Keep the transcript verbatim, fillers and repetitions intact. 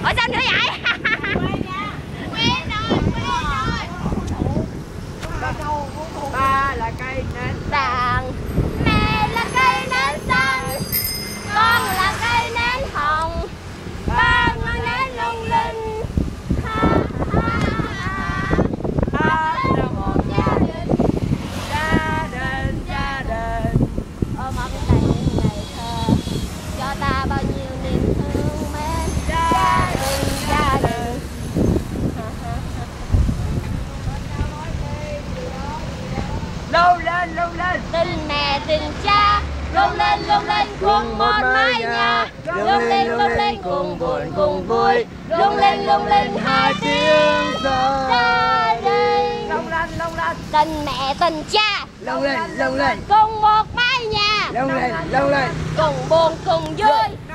Ủa sao nữa vậy? Quen rồi, quen rồi. Ba là cây nến Đàn, mẹ là cây nến xanh, con là cây nến hồng, ba ngọn nến lung linh. Ha ha ha. ta là một Gia đình gia đình gia đình ôm ấp đầy những ngày thơ, cho ta bao nhiêu niềm thương mến. Gia đình, gia đình. lung lên lung lên Tình mẹ tình cha lung lên lung lên cùng một mái nhà, lung lên lung lên cùng buồn cùng vui, lung lên lung lên hai tiếng gia đình. lung lên lung lên Tình mẹ tình cha lung lên lung lên cùng một mái nhà, lung lên lung lên cùng buồn cùng vui,